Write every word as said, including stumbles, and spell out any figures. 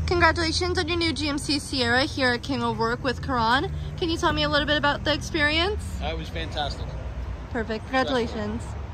Congratulations on your new G M C Sierra here at King ORourke with Karan. Can you tell me a little bit about the experience? Uh, it was fantastic. Perfect. Congratulations.